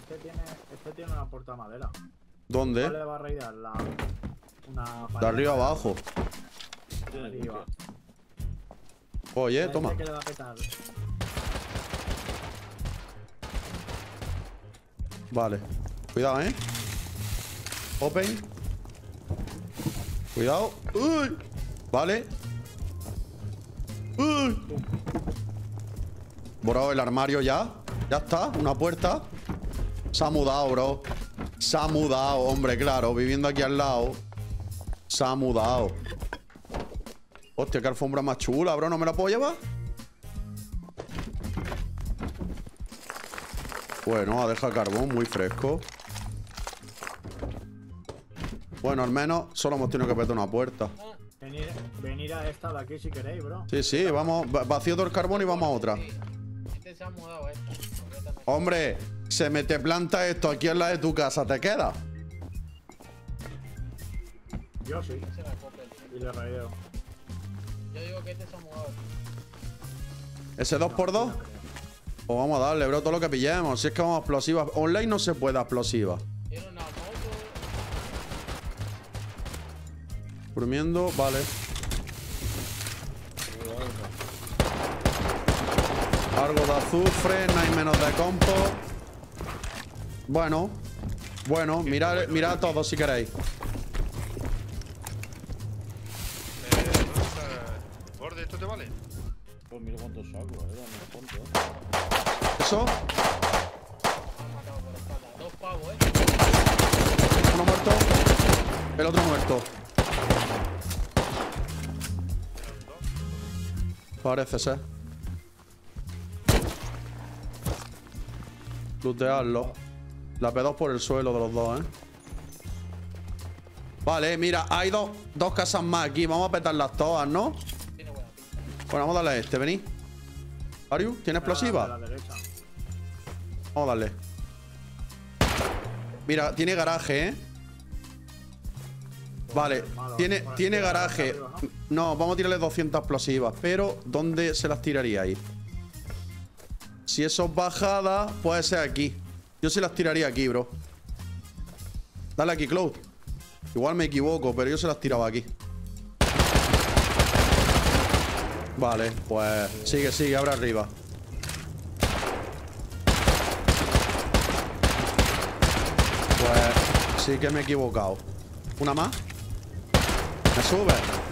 Este tiene una puerta de madera. ¿Dónde? ¿Cuál le va a raidear? De arriba abajo. De arriba. Oye, toma. Que le va a petar. Vale. Cuidado, Open. Cuidado. Uy. Vale. Uy. Bro, el armario ya. Ya está. Una puerta. Se ha mudado, bro. Se ha mudado, hombre, claro. Viviendo aquí al lado. Se ha mudado. Hostia, qué alfombra más chula, bro. ¿No me la puedo llevar? Bueno, ha dejado carbón muy fresco. Bueno, al menos solo hemos tenido que petar una puerta. Venir a esta de aquí si queréis, bro. Sí, sí, vamos. Vacío todo el carbón y vamos a otra. Este se ha mudado esto. Hombre, se me te planta esto aquí en la de tu casa. ¿Te queda? Yo sí. Y le raideo. Yo digo que este se ha mudado. ¿Ese 2x2? Pues vamos a darle, bro, todo lo que pillemos. Si es que vamos a explosivas. Online no se puede a explosivas. Tiene una moto. Durmiendo, vale. Algo de azufre, no hay menos de compo. Bueno. Bueno, mirad todos si queréis. Borde, ¿esto te vale? Pues mira cuántos saco, mira cuántos. ¿Eso? Han matado por la espalda. 2 pavos, Uno muerto. El otro muerto. Parece ser. Lootearlo. La P2 por el suelo de los dos, Vale, mira, hay dos casas más aquí. Vamos a petarlas todas, ¿no? Tiene buena pinta. Bueno, vamos a darle a este, venid. Ariu, ¿tiene explosiva? A la derecha. Vamos a darle. Mira, tiene garaje, Vale, tiene garaje. No, vamos a tirarle 200 explosivas. Pero, ¿dónde se las tiraría ahí? Si eso es bajada, puede ser aquí. Yo se las tiraría aquí, bro. Dale aquí, Cloud. Igual me equivoco, pero yo se las tiraba aquí. Vale, pues sigue, abre arriba. Pues sí que me he equivocado. ¿Una más? ¿Me sube?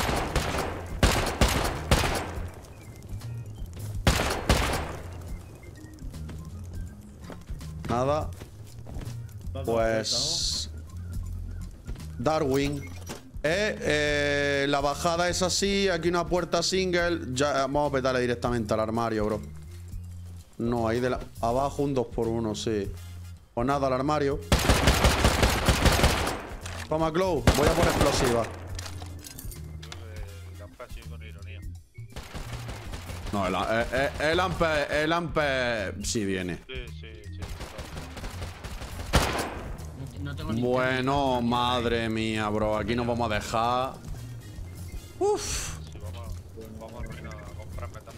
Nada. Pues... Darwin. La bajada es así. Aquí una puerta single. Ya vamos a petarle directamente al armario, bro. No, ahí de la... Abajo un 2x1, sí. Pues nada, al armario. Toma, Glow. Voy a por explosiva. No, el Ampe sí viene. Sí. No tengo ni Bueno, madre mía, bro. Aquí nos vamos a dejar. Uf. Sí, vamos a ruinar a comprar metal.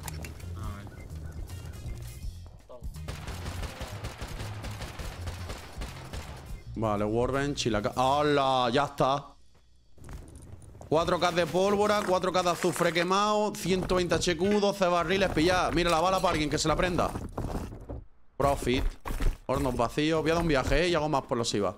Vale, Workbench y la... ¡Hala! Ya está. 4K de pólvora, 4K de azufre quemado, 120 HQ, 12 barriles pillados. Mira, la bala para alguien que se la prenda. Profit. Hornos vacíos. Voy a dar un viaje, y hago más explosiva.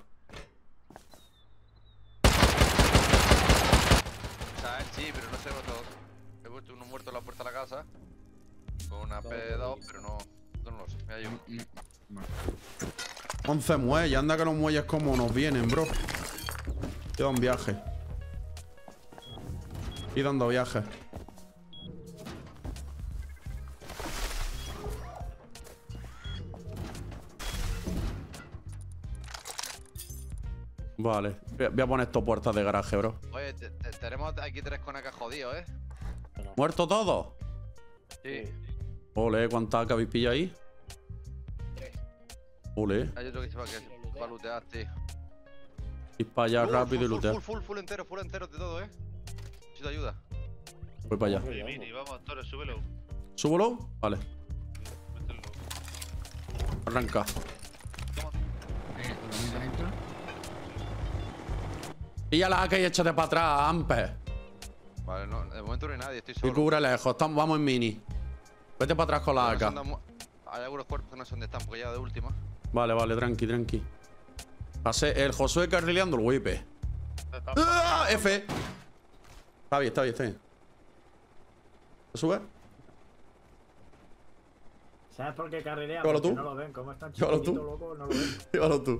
Sí, pero no sé todos. He puesto uno muerto en la puerta de la casa. Con una P2, pero no lo sé. Me ha llevado. 11 muelles. Anda que los muelles como nos vienen, bro. Queda un viaje. Y dando viajes. Vale. Voy a poner estos puertas de garaje, bro. Oye, tenemos aquí 3 conecas jodidos, ¿Muerto todos? Sí. Ole, ¿cuántas que habéis pillado ahí? 3. Ole. Hay otro que se va a lootear, tío. Ir para allá rápido y lootear. Full entero de todo, Necesito ayuda. Voy para allá. Mini, vamos, Torres, súbelo. ¿Súbelo? Vale. Mételo. Arranca. Toma. Pilla la AK y échate para atrás, Amper. Vale, no, de momento no hay nadie, estoy Y solo. cubre lejos. Vamos en mini. Vete para atrás con la AK. Hay algunos cuerpos que no sé dónde están porque ya de última. Vale, vale, tranqui, tranqui. Pasé el Josué carrileando el wipe. ¡Ah! F. Está bien, está bien, está bien. ¿Se sube? ¿Sabes por qué carrilea? Llévalo Porque tú. no lo ven. Como es tan Llévalo chiquitito, tú. loco, no lo ven. Llévalo tú.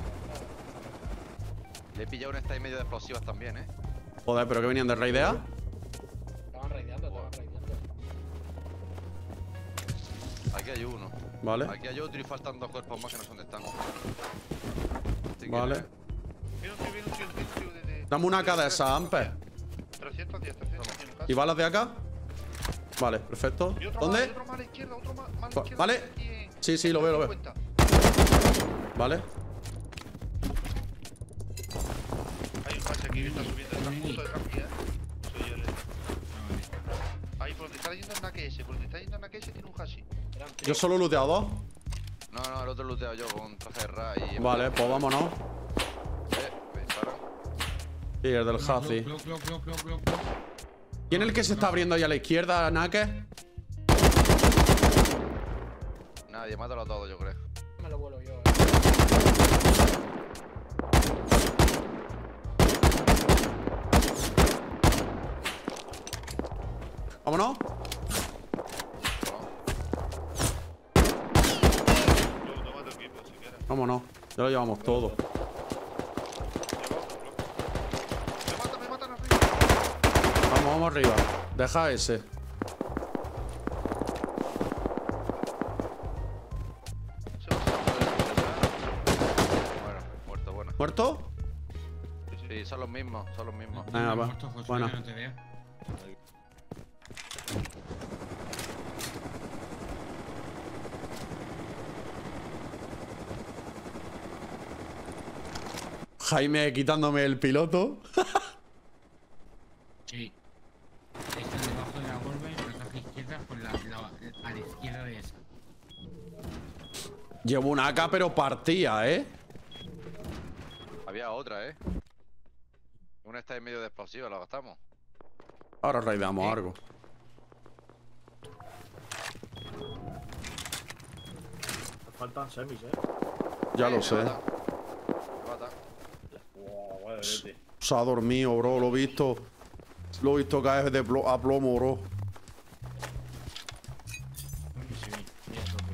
Le he pillado un style medio de explosivas también, Joder, pero que venían de raidea. Estaban raideando, estaban raideando. Aquí hay uno. Vale. Aquí hay otro y faltan 2 cuerpos más que no sé dónde están. Si Vale. quieres. Viene un tío de... Dame una AK de esa, Amper. 310, 300 en casa. ¿Y balas de AK? Vale, perfecto. Y otro ¿Dónde? Más, y otro más a la izquierda, otro más a la izquierda. Vale. Aquí en- Sí, sí, lo veo, lo veo. 50. Vale. Hay un pase aquí que está subiendo, está justo detrás mía, Soy yo el... Ahí, por donde está yendo en AKS, por donde está yendo en AKS tiene un hashi. Yo solo he looteado 2. No, no, el otro looteado yo con traje de Ra y... Vale, pues vámonos. Me disparan. Sí, el del Hazi. ¿Quién es el que se está abriendo ahí a la izquierda, Nake? Nadie, mátalo a todos, yo creo. Me lo vuelo yo, Vámonos. Luego toma tu equipo si quieres. Vámonos. Ya lo llevamos todo. Me matan arriba. Vamos, vamos arriba. Deja ese. Bueno, muerto, bueno. ¿Muerto? Sí, son los mismos, son los mismos. Venga, va. Muerto, Josué, Bueno. que no te vea. Jaime quitándome el piloto. Sí. Está debajo de la golpe, la caja izquierda, por a la izquierda de esa. Llevo una AK, pero partía, ¿eh? Había otra, Una está en medio de explosiva, la gastamos. Ahora raideamos algo. Faltan semis, Ya lo Me sé. mata. Me mata. Wow, vale, vete. Se ha dormido, bro. Lo he visto. Lo he visto caer de a plomo, bro. Sí, mira, tope.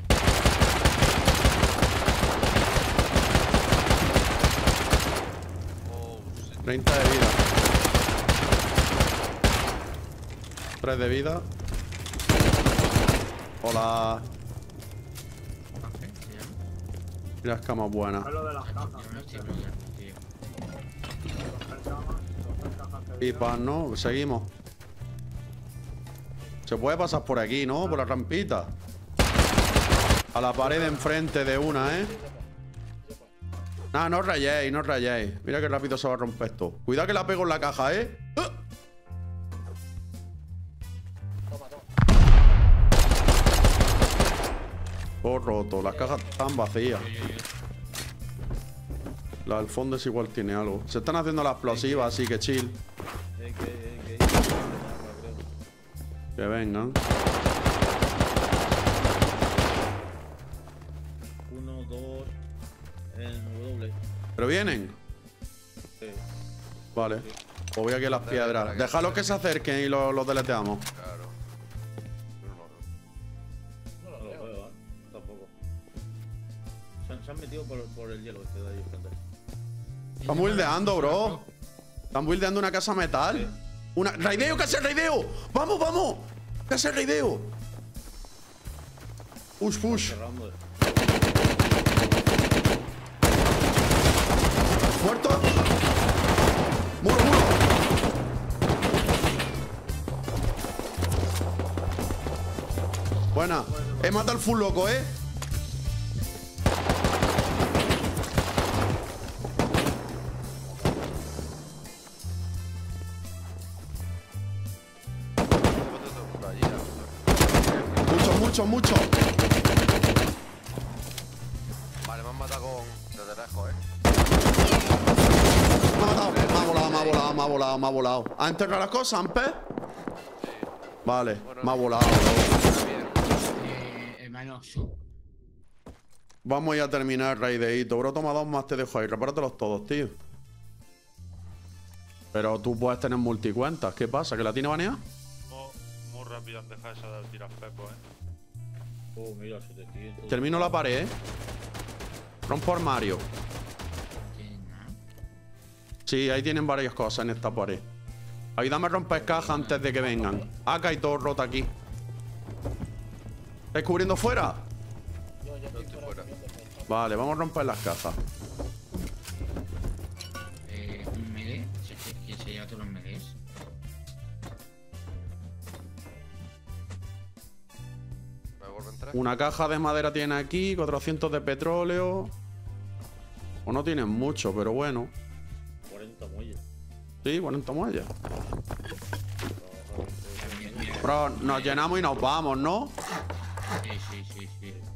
30 de vida. 3 de vida. Hola. Café, se llama. Mira, escamas buenas. Es lo de las cajas. Yo no estoy bloqueando, tío. Pipas, ¿no? Seguimos. Se puede pasar por aquí, ¿no? Por la rampita. A la pared de enfrente de una, ¿eh? Nah, no os rayéis, no os rayéis. Mira qué rápido se va a romper esto. Cuidado que la pego en la caja, ¿eh? ¡Ah! Todo roto. Las cajas están vacías. La del fondo es igual tiene algo. Se están haciendo las explosivas, así que chill. Que vengan. 1, 2, en W. ¿Pero vienen? Sí. Vale. Pues voy aquí a las piedras. Déjalos que se acerquen y los deleteamos. Claro. No lo veo, tampoco. Se han metido por el hielo este de ahí enfrente. Están buildeando, bro. Están buildeando una casa metal. Una... ¡Raideo! ¡Que hace el raideo! ¡Vamos, vamos! ¡Que hace el raideo! Push, push. Cerrando. ¿Muerto? ¡Muro, muro! Buena. He matado al full loco, ¿eh? Mucho, mucho. Vale, me han matado con... desde lejos, Me ha matado. Me ha volado. ¿Has enterrado las cosas, Amper? Vale, Bueno, me ha volado, bro. Hermano, Vamos ya a terminar el raideíto, bro. Toma 2 más, te dejo ahí. Repáratelos todos, tío. Pero tú puedes tener multicuentas. ¿Qué pasa? ¿Que la tiene baneada? Muy rápido han dejado esa de tirar pepos, Mira, 700. Termino la pared, ¿eh? Rompo armario. Sí, ahí tienen varias cosas en esta pared. Ayúdame a romper cajas antes de que vengan. Acá hay todo roto aquí. ¿Estáis cubriendo fuera? Yo estoy fuera. Vale, vamos a romper las cajas. un melee. ¿Quién se lleva todos los melees? Me vuelven 3. Una caja de madera tiene aquí, 400 de petróleo. O no tienen mucho, pero bueno. 40 muelles. Sí, 40 muelles. Bro, nos llenamos y nos vamos, ¿no? Sí.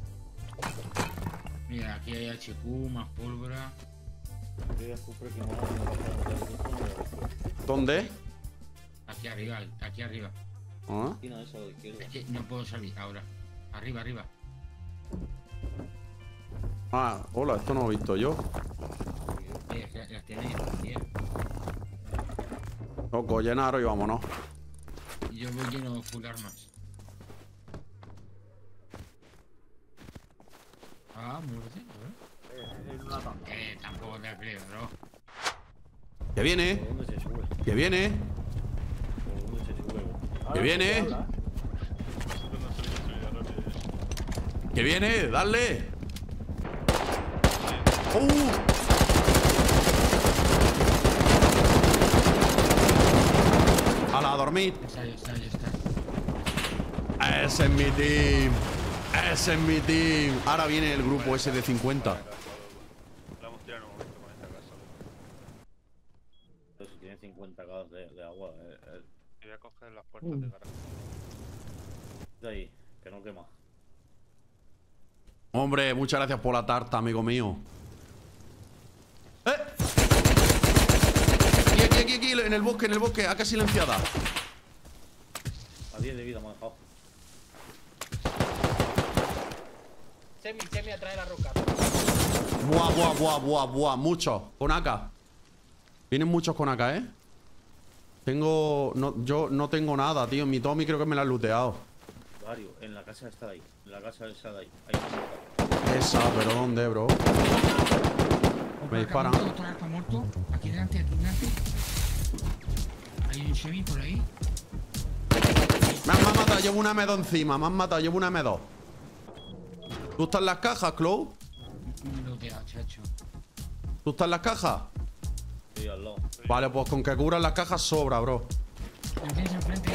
Mira, aquí hay HQ, más pólvora. ¿Dónde? Aquí arriba, aquí arriba. ¿Ah? Esquina esa de la izquierda. Es que no puedo salir ahora. Arriba. Ah, hola, esto no lo he visto yo. Las tenéis, las tías. Loco, llenaros y vámonos. Yo voy lleno full armas. Muerte, tampoco te creo, bro. Que viene, ¿Por dónde se sube? que viene, ¿Por dónde se sube? que viene, que viene, dale. A dormir. Ya está. Ese es mi team. Ese es mi team. Ahora viene el grupo ese de 50. La hemos tirado en un momento con esta casa. Pero si tiene 50 grados de agua. Y voy a coger las puertas de garaje. De ahí, que no quema. Hombre, muchas gracias por la tarta, amigo mío. Aquí, en el bosque, acá silenciada. A 10 de vida me ha dejado. Semi atrae la roca. Buah. Muchos. Con AK. Vienen muchos con AK, ¿eh? Yo no tengo nada, tío. Mi Tommy creo que me la han looteado. Varios, en la casa está de ahí. En la casa esa de ahí. Ahí está. Esa, pero ¿dónde, bro? Me disparan. Otro arco muerto. Aquí delante. Hay un semi por ahí. Me han matado, llevo una M2 encima. Me han matado, llevo una M2. ¿Tú estás en las cajas, Clow? Looteado, chacho. ¿Tú estás en las cajas? Sí, al lado. Vale, pues con que cubran las cajas sobra, bro. Lo tienes enfrente.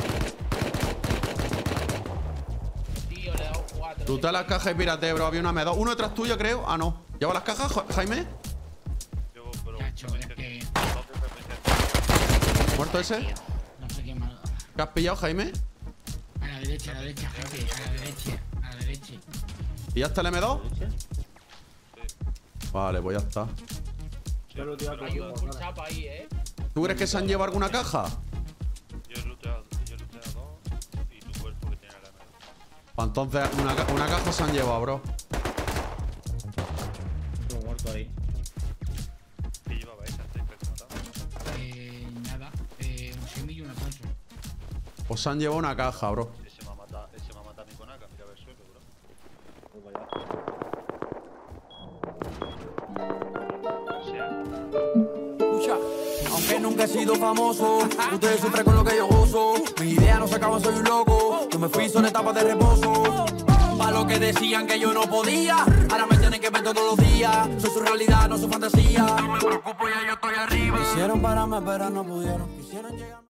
Tío, le he dado 4. Tú estás en las cajas y pírate, bro. Había una M2. Uno detrás tuyo, creo. Ah, no. ¿Lleva las cajas, Jaime? Yo, pero. Chacho, es que... ¿Muerto ese? No sé qué mal. ¿Qué has pillado, Jaime? A la derecha, gente. A la derecha. ¿Y ya está el M2? ¿Derecha? Vale, pues ya está. Yo lo tiro Hay un full chapa ahí, ¿Tú crees que se han llevado alguna caja? Yo he looteado 2 y tu cuerpo que tiene la mano. Pues entonces, una caja se han llevado, bro. Estuvo muerto ahí. ¿Qué llevaba esa? ¿Estáis matando? Nada. Un semi y una Thompson. Pues se han llevado una caja, bro. Ese me ha matado a mí con AK. Mira, a ver suelo, bro. Pues vaya. Escucha, aunque nunca he sido famoso, ustedes sufren con lo que yo gozo. Mis ideas no se acaban, soy un loco. Yo me fui, son etapas de reposo. Pa' lo que decían que yo no podía, ahora me tienen que ver todos los días. Soy su realidad, no su fantasía. No me preocupo, ya yo estoy arriba. Quisieron pararme, pero no pudieron. Quisieron llegar.